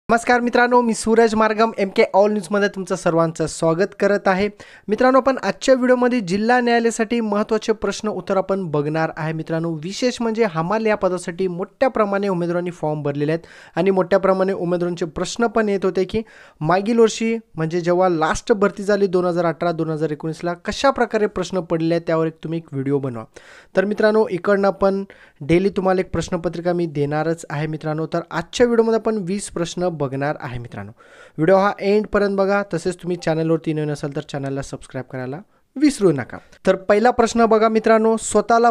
नमस्कार मित्रांनो, मी सूरज मार्गम MK ऑल न्यूजमध्ये तुमचं सर्वांचं स्वागत करत आहे. मित्रांनो, आपण आजच्या व्हिडिओमध्ये जिल्हा न्यायालयासाठी महत्त्वाचे प्रश्न उत्तर आपण बघणार आहे. मित्रांनो, विशेष म्हणजे हमाल या पदासाठी मोठ्या प्रमाणे उमेदवारांनी फॉर्म भरलेले आहेत आणि मोठ्या प्रमाणे उमेदवारांचे प्रश्न पण येत होते की मागील वर्षी म्हणजे जेव्हा लास्ट भरती झाली 2018-2019ला कशा प्रकारे प्रश्न पडले आहेत त्यावर तुम्ही एक व्हिडिओ बनवा. तर मित्रांनो, इकडनं पण डेली तुम्हाला एक प्रश्नपत्रिका मी देणारच आहे. मित्रांनो, तर आजच्या व्हिडिओमध्ये आपण 20 प्रश्न बघणार आहे. मित्रांनो, व्हिडिओ हा एंडपर्यंत बघा. तसेच तुम्ही चॅनलवरती नवीन असाल तर चॅनलला सबस्क्राईब करायला विसरू नका. तर पहिला प्रश्न बघा मित्रांनो, स्वतःला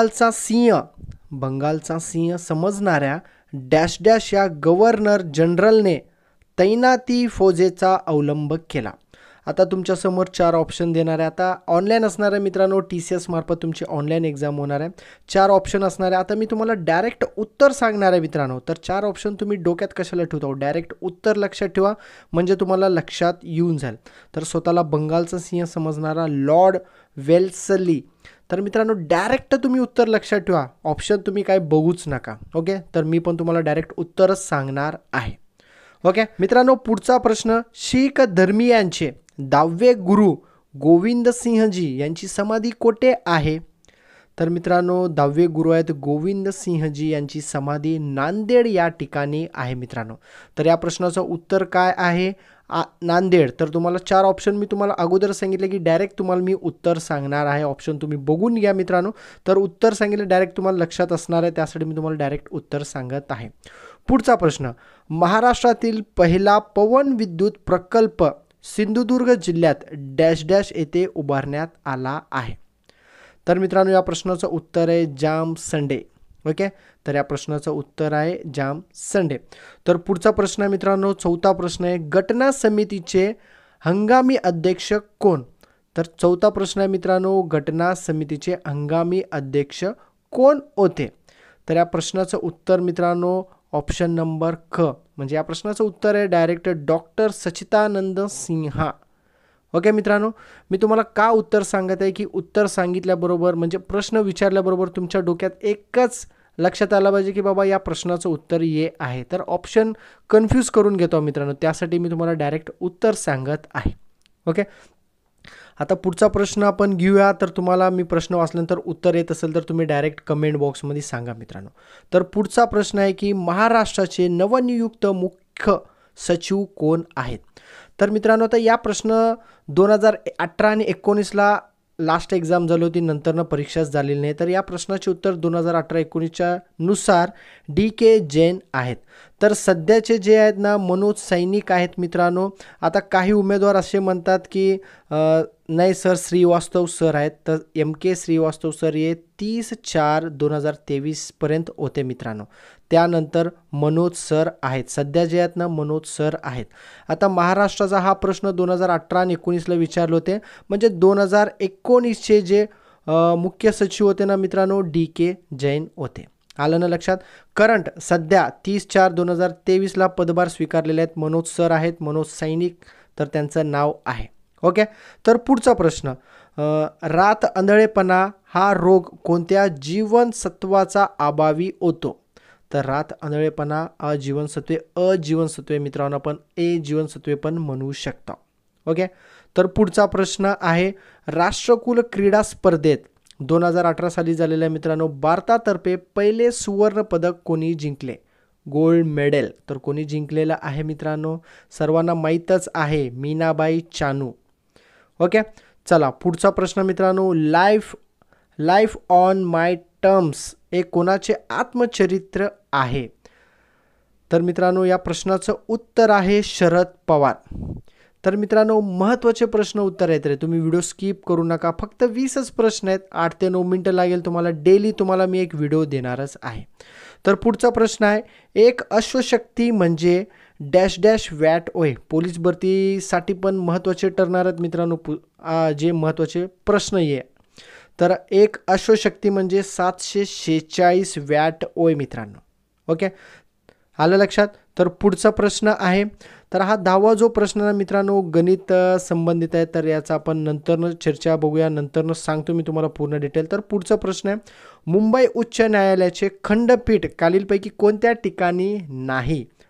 बंगालचा सिंह समजणाऱ्या डॅश डॅश या गव्हर्नर जनरलने तैनाती फौजेचा अवलंब केला. आता तुमच्यासमोर 4 ऑप्शन देणार आहे. आता ऑनलाईन असणार आहे मित्रांनो, TCS मार्फत तुमची ऑनलाईन एक्झाम होणार आहे. 4 ऑप्शन असणार आहे. आता मी तुम्हाला डायरेक्ट उत्तर सांगणार आहे मित्रांनो. तर 4 ऑप्शन तुम्ही डोक्यात कशाला ठेवता, डायरेक्ट उत्तर लक्षात ठेवा म्हणजे तुम्हाला लक्षात येऊन जाईल. तर स्वतःला बंगालचा सिंह समजणारा लॉर्ड वेल्सली. तर मित्रांनो, डायरेक्ट तुम्ही उत्तर लक्षात ठेवा, ऑप्शन तुम्ही काय बघूच नका. ओके, तर मी पण तुम्हाला डायरेक्ट उत्तरच सांगणार आहे. ओके मित्रांनो, पुढचा प्रश्न, शीख धर्मीयांचे 10वे गुरु गोविंद सिंहजी यांची समाधी कोठे आहे? तर मित्रांनो, 10वे गुरु आहेत गोविंद सिंहजी यांची समाधी नांदेड या ठिकाणी आहे. मित्रांनो, तर या प्रश्नाचं उत्तर काय आहे? नांदेड. तर तुम्हाला 4 ऑप्शन मी तुम्हाला अगोदर सांगितले की डायरेक्ट तुम्हाला मी उत्तर सांगणार आहे. ऑप्शन तुम्ही बघून घ्या मित्रांनो. तर उत्तर सांगितलं डायरेक्ट तुम्हाला लक्षात असणार आहे, त्यासाठी मी तुम्हाला डायरेक्ट उत्तर सांगत आहे. पुढचा प्रश्न, महाराष्ट्रातील पहिला पवन विद्युत प्रकल्प सिंधुदुर्ग जिल्ह्यात डॅश डॅश येथे उभारण्यात आला आहे. तर मित्रांनो, या प्रश्नाचं उत्तर आहे जाम संडे. ओके, तर या प्रश्नाचं उत्तर आहे जाम संडे. तर पुढचा प्रश्न आहे मित्रांनो, चौथा प्रश्न आहे, घटना समितीचे हंगामी अध्यक्ष कोण? तर चौथा प्रश्न आहे मित्रांनो, घटना समितीचे हंगामी अध्यक्ष कोण होते? तर या प्रश्नाचं उत्तर मित्रांनो ऑप्शन नंबर ख, म्हणजे या प्रश्नाचं उत्तर आहे direct doctor Sachchidanand Sinha. Okay मित्रांनो, मी तुम्हाला का उत्तर सांगत आहे की उत्तर सांगितल्याबरोबर म्हणजे प्रश्न विचारल्याबरोबर तुमच्या डोक्यात एकच लक्षात आलं पाहिजे की बाबा या प्रश्नाचं उत्तर ये आहे. तर ऑप्शन कन्फ्यूज करून घेतो मित्रांनो, त्यासाठी मी तुम्हाला डायरेक्ट उत्तर सांगत आहे. ओके, आता पुढचा प्रश्न आपण घेऊया. तर तुम्हाला मी प्रश्न वाचल्यानंतर उत्तर येत असेल तर तुम्ही डायरेक्ट कमेंट बॉक्समध्ये सांगा मित्रांनो. तर पुढचा प्रश्न आहे की महाराष्ट्राचे नवनियुक्त मुख्य सचिव कोण आहेत? तर मित्रांनो, आता या प्रश्न 2018 आणि 19ला लास्ट एक्झाम झाली होती, नंतरनं परीक्षाच झालेली नाही. तर या प्रश्नाचे उत्तर 2018-19च्या नुसार DK जैन आहेत. तर सध्याचे जे आहेत ना मनोज सैनिक आहेत मित्रांनो. आता काही उमेदवार असे म्हणतात की नाही सर श्रीवास्तव सर आहेत. तर MK श्रीवास्तव सर हे 30/4/2023 पर्यंत होते मित्रांनो. त्यानंतर मनोज सर आहेत, सध्या जे आहेत ना मनोज सर आहेत. आता महाराष्ट्राचा हा प्रश्न 2018 आणि 19ला विचारले होते, म्हणजे 2019चे जे मुख्य सचिव होते ना मित्रांनो DK जैन होते. आलं ना लक्षात? करंट सध्या 30/4/2023ला पदभार स्वीकारलेले आहेत मनोज सर आहेत, मनोज सैनिक तर त्यांचं नाव आहे. ओके, तर पुढचा प्रश्न, रात आंधळेपणा हा रोग कोणत्या जीवनसत्वाचा अभावी होतो? तर रात आंधळेपणा अजीवनसत्वे मित्रांनो आपण A जीवनसत्वे पण म्हणू शकता. ओके, तर पुढचा प्रश्न आहे, राष्ट्रकुल क्रीडा स्पर्धेत 2018 साली झालेल्या मित्रांनो भारतातर्फे पहिले सुवर्ण पदक कोणी जिंकले? गोल्ड मेडल तर कोणी जिंकलेलं आहे मित्रांनो? सर्वांना माहीतच आहे, मीनाबाई चानू. ओके, चला पुढचा प्रश्न मित्रांनो, लाईफ ऑन माय टर्म्स हे कोणाचे आत्मचरित्र आहे? तर मित्रांनो, या प्रश्नाचं उत्तर आहे शरद पवार. तर मित्रांनो, महत्त्वाचे प्रश्न उत्तर आहेत रे, तुम्ही व्हिडिओ स्किप करू नका. फक्त 20च प्रश्न आहेत, 8 ते 9 मिनटं लागेल तुम्हाला. डेली तुम्हाला मी एक व्हिडिओ देणारच आहे. तर पुढचा प्रश्न आहे, एक अश्वशक्ती म्हणजे डॅश डॅश वॅट होय? पोलीस भरतीसाठी पण महत्त्वाचे ठरणार आहेत मित्रांनो जे महत्त्वाचे प्रश्न आहे. तर एक अश्वशक्ती म्हणजे 746 वॅट होय मित्रांनो. ओके, आलं लक्षात? तर पुढचा प्रश्न आहे, तर हा 10वा जो प्रश्न आहे मित्रांनो गणित संबंधित आहे. तर याचा आपण नंतरनं चर्चा बघूया, नंतरनं सांगतो मी तुम्हाला पूर्ण डिटेल. तर पुढचा प्रश्न आहे, मुंबई उच्च न्यायालयाचे खंडपीठ खालीलपैकी कोणत्या ठिकाणी नाही?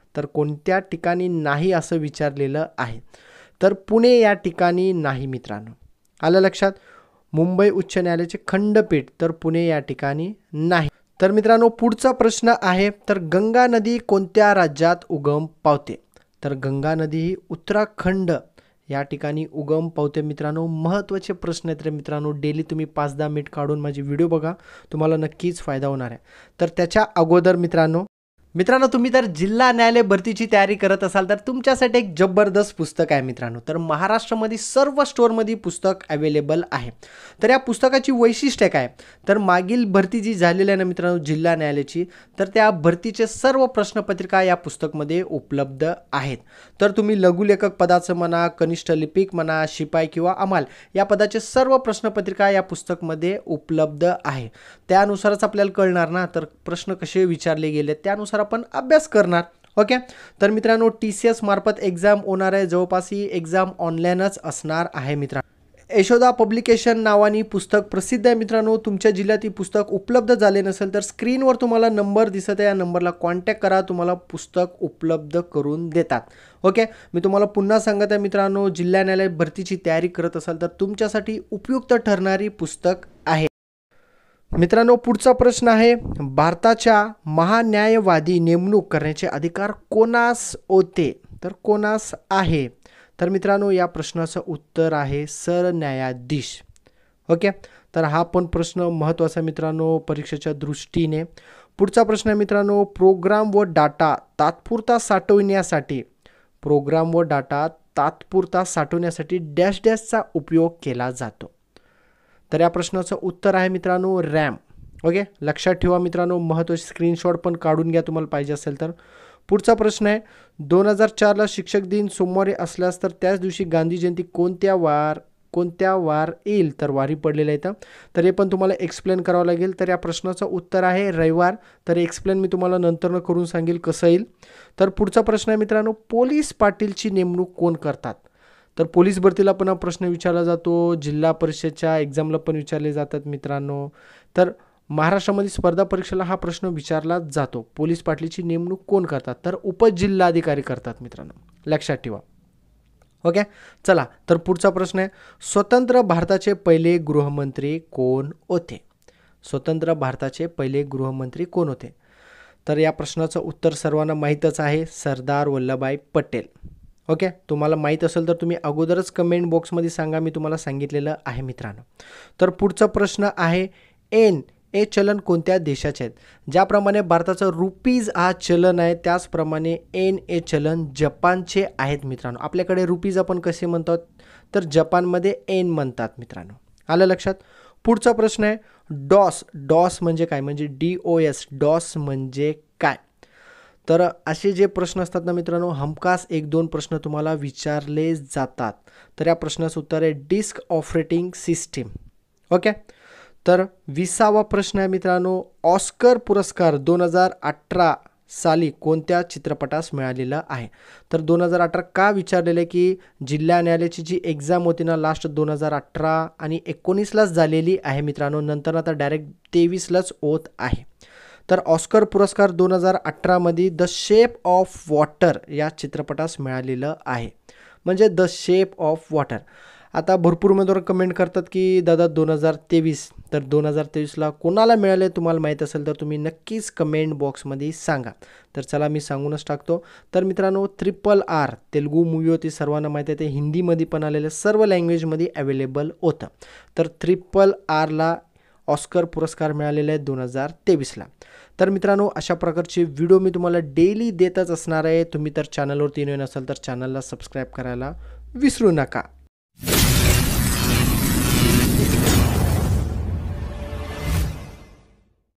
तर कोणत्या ठिकाणी नाही असं विचारलेलं आहे. तर पुणे या ठिकाणी नाही मित्रांनो. आलं लक्षात. मुंबई उच्च न्यायालयाचे खंडपीठ तर पुणे या ठिकाणी नाही. तर मित्रांनो पुढचा प्रश्न आहे, तर गंगा नदी कोणत्या राज्यात उगम पावते? तर गंगा नदी ही उत्तराखंड या ठिकाणी उगम पावते मित्रांनो. महत्त्वाचे प्रश्न आहेत रे मित्रांनो. डेली तुम्ही 5-10 मिनिट काढून माझी व्हिडिओ बघा, तुम्हाला नक्कीच फायदा होणार आहे. तर त्याच्या अगोदर मित्रांनो तुम्ही तर जिल्हा न्यायालय भरतीची तयारी करत असाल तर तुमच्यासाठी एक जबरदस्त पुस्तक आहे मित्रांनो. तर महाराष्ट्रामध्ये सर्व स्टोअरमध्ये पुस्तक अवेलेबल आहे. तर या पुस्तकाची वैशिष्ट्य काय? तर मागील भरती जी झालेली आहे ना मित्रांनो जिल्हा न्यायालयाची, तर त्या भरतीचे सर्व प्रश्नपत्रिका या पुस्तकमध्ये उपलब्ध आहेत. तर तुम्ही लघुलेखक पदाचं म्हणा, कनिष्ठ लिपिक म्हणा, शिपाई किंवा अमाल या पदाचे सर्व प्रश्नपत्रिका या पुस्तकमध्ये उपलब्ध आहे. त्यानुसारच आपल्याला कळणार ना, तर प्रश्न कसे विचारले गेले त्यानुसार आपण अभ्यास करणार. ओके. तर मित्रांनो TCS मार्फत एक्झाम होणार आहे. जवळपास ही एक्झाम ऑनलाईनच असणार आहे मित्रांनो. यशोदा पब्लिकेशन नावानी पुस्तक प्रसिद्ध आहे मित्रांनो. तुमच्या जिल्ह्यात ही पुस्तक उपलब्ध झाले नसेल तर स्क्रीनवर तुम्हाला नंबर दिसत आहे, या नंबरला कॉन्टॅक्ट करा, तुम्हाला पुस्तक उपलब्ध करून देतात. ओके. मी तुम्हाला पुन्हा सांगत आहे मित्रांनो, जिल्हा न्यायालय भरतीची तयारी करत असाल तर तुमच्यासाठी उपयुक्त ठरणारी पुस्तक आहे. मित्रांनो पुढचा प्रश्न आहे, भारताच्या महान्यायवादी नेमणूक करण्याचे अधिकार कोणास होते? तर कोणास आहे? तर मित्रांनो या प्रश्नाचं उत्तर आहे सरन्यायाधीश. ओके. तर हा पण प्रश्न महत्त्वाचा मित्रांनो परीक्षेच्या दृष्टीने. पुढचा प्रश्न आहे मित्रांनो, प्रोग्राम व डाटा तात्पुरता साठवण्यासाठी डॅश डॅशचा उपयोग केला जातो. तर या प्रश्नाचं उत्तर आहे मित्रांनो रॅम. ओके. लक्षात ठेवा मित्रांनो, महत्त्वाचे स्क्रीनशॉट पण काढून घ्या तुम्हाला पाहिजे असेल तर. पुढचा प्रश्न आहे, 2004ला शिक्षक दिन सोमवारी असल्यास तर त्याच दिवशी गांधी जयंती कोणत्या वार येईल? तर वारी पडलेलं आहे. तर हे पण तुम्हाला एक्सप्लेन करावं लागेल. तर या प्रश्नाचं उत्तर आहे रविवार. तर एक्सप्लेन मी तुम्हाला नंतर करून सांगेल कसं येईल. तर पुढचा प्रश्न आहे मित्रांनो, पोलीस पाटीलची नेमणूक कोण करतात? तर पोलीस भरतीला पण हा प्रश्न विचारला जातो, जिल्हा परिषदच्या एक्झामला पण विचारले जातात मित्रांनो. तर महाराष्ट्रामध्ये स्पर्धा परीक्षेला हा प्रश्न विचारला जातो, पोलीस पाटलीची नेमणूक कोण करतात? तर उपजिल्हाधिकारी करतात मित्रांनो. लक्षात ठेवा. ओके. चला तर पुढचा प्रश्न आहे, स्वतंत्र भारताचे पहिले गृहमंत्री कोण होते? स्वतंत्र भारताचे पहिले गृहमंत्री कोण होते? तर या प्रश्नाचं उत्तर सर्वांना माहीतच आहे, सरदार वल्लभभाई पटेल. ओके. तुम्हाला माहीत असेल तर तुम्ही अगोदरच कमेंट बॉक्समध्ये सांगा, मी तुम्हाला सांगितलेलं आहे मित्रांनो. तर पुढचा प्रश्न आहे, NA चलन कोणत्या देशाचे आहेत? ज्याप्रमाणे भारताचं रुपीज हा चलन आहे त्याचप्रमाणे NA चलन जपानचे आहेत मित्रांनो. आपल्याकडे रुपीज आपण कसे म्हणतात? तर जपानमध्ये एन म्हणतात मित्रांनो. आलं लक्षात. पुढचा प्रश्न आहे, डॉस म्हणजे काय? म्हणजे DOS डॉस म्हणजे काय? तर असे जे प्रश्न असतात ना मित्रांनो, हमखास 1-2 प्रश्न तुम्हाला विचारले जातात. तर या प्रश्नाचं उत्तर आहे डिस्क ऑपरेटिंग सिस्टीम. ओके. तर 20वा प्रश्न आहे मित्रांनो, ऑस्कर पुरस्कार 2018 साली कोणत्या चित्रपटास मिळालेला आहे? तर 2018 का विचारलेलं आहे की जिल्हा न्यायालयाची जी एक्झाम होती ना लास्ट 2018 आणि 19लाच झालेली आहे मित्रांनो. नंतर आता डायरेक्ट 23लाच होत आहे. तर ऑस्कर पुरस्कार 2018मध्ये द शेप ऑफ वॉटर या चित्रपटास मिळालेलं आहे. म्हणजे द शेप ऑफ वॉटर. आता भरपूर उमेदवार कमेंट करतात की दादा 2023, तर 2023ला कोणाला मिळाले तुम्हाला माहीत असेल तर तुम्ही नक्कीच कमेंट बॉक्समध्ये सांगा. तर चला मी सांगूनच टाकतो. तर मित्रांनो RRR तेलुगू मूवी होती, सर्वांना माहीत आहे, ते हिंदीमध्ये पण आलेलं सर्व लँग्वेजमध्ये अवेलेबल होतं. तर RRRला ऑस्कर पुरस्कार मिळालेला आहे 2023ला. तर मित्रांनो अशा प्रकारचे व्हिडिओ मी तुम्हाला डेली देतच असणार आहे. तुम्ही तर चॅनलवरती नवीन असाल तर चॅनलला सबस्क्राईब करायला विसरू नका.